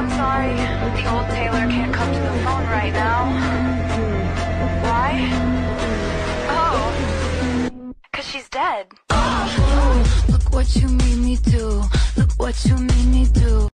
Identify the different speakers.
Speaker 1: I'm sorry, the old Taylor can't come to the phone right now. Why? Oh, 'cause she's dead.
Speaker 2: Look what you made me do. Look what you made me do.